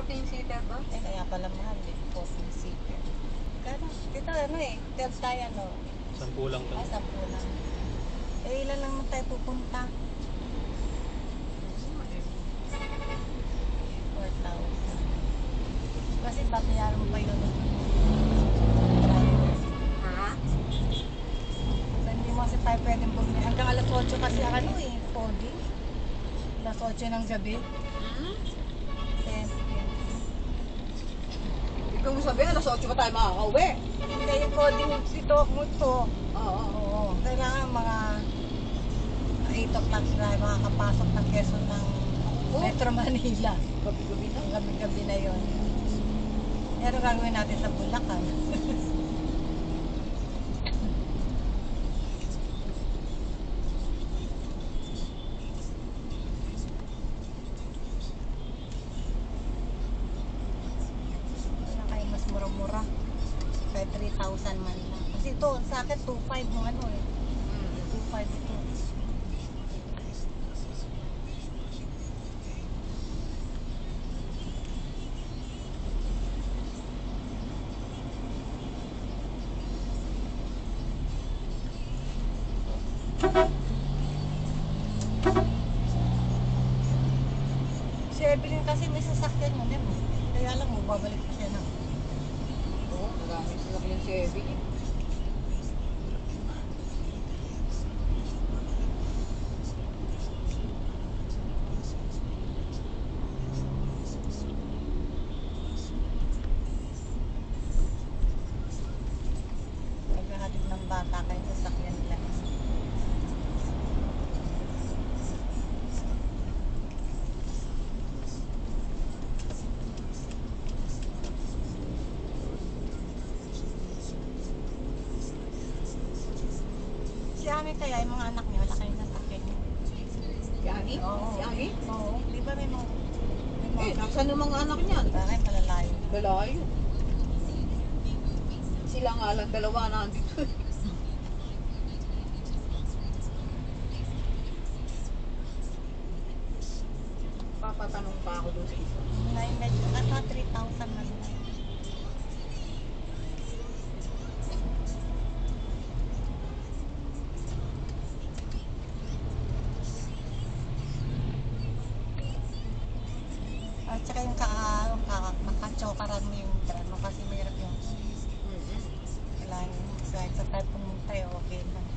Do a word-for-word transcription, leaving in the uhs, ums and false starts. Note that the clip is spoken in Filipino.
fourteen seater ba? Eh, kaya pala mahal eh. fourteen seater. Kano? Dito ano eh. twelve tayo no? Sampu lang to. Ah, sampu lang. Eh, ilan lang naman tayo pupunta? four thousand. Kasi babayaran mo pa yun. Ha? So, hindi mo kasi tayo pwedeng bumili. Hanggang alas otso kasi ang ano eh. Coding. alas otso ng gabi. Hmm? Yes, yes. Ikaw mo sabi, alas otso pa tayo makakauwi. Hindi yung coding dito mo to. Oo. Oo. Kailangan mga eight o'clock na makakapasok ng Quezon ng Oh. Metro Manila. Gabi-gabi na. Ang gabi-gabi na yon. Pero gagawin natin sa Bulacan. Wala kayo mas mura-mura. Kaya three thousand man lang. Kasi ito, sa akin two five yung ano eh. Hmm. two five ito. Si Evelyn kasi may sasakyan mo din. Kaya lang mo, babalik pa siya na. Oo, maraming sasakyan si Evie. Naghahatid ng bata kayo sasakyan nila. Si Ami kaya, yung mga anak niya, wala kayong sasakyan niya. Si Ani? Oo. Si Ani? Oo. Di ba may mga... May Eh, mga... naksan ng mga anak niyan? Bakit malalayo? Galayo. Sila nga lang dalawa na andito. Papatanong pa ako doon sa isa. May medyo, nasa three thousand na lang. At saka yung ka, ka, makachokaran mo yung drama kasi mayroon yung Mm-hmm. kailangan yung sa sa type pumunta eh, okay lang.